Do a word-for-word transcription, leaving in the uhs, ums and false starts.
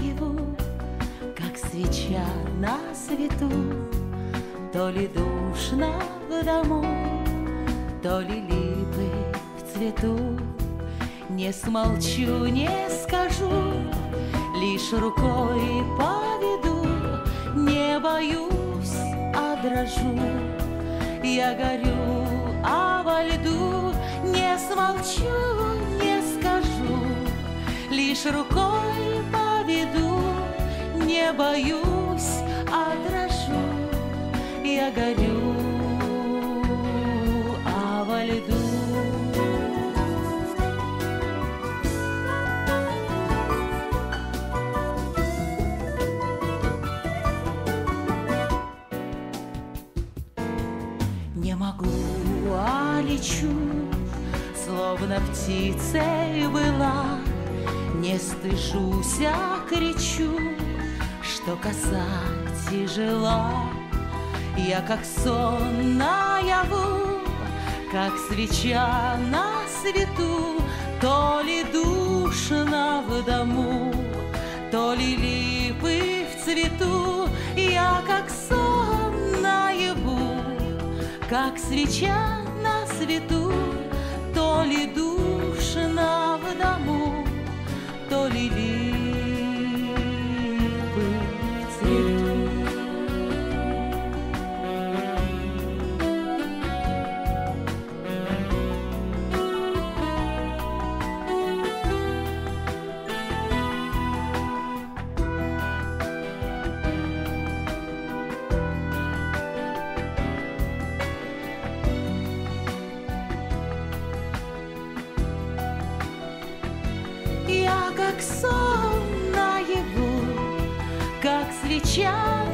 наяву, как свеча на свету. То ли душно в дому, то ли липы в цвету. Не смолчу, не скажу, лишь рукой поведу. Не боюсь, а дрожу, я горю, а во льду. Не смолчу, не скажу, лишь рукой поведу. Не боюсь, а дрожу, я горю, а во льду. Не могу, а лечу, словно птицей была. Не стыжусь, а кричу, что коса тяжела. Я как сон наяву, как свеча на свету. То ли душно в дому, то ли липы в цвету. Я как сон наяву, как свеча на свету. То ли душно в дому, то ли липы в цвету. Я как сон наяву, как свеча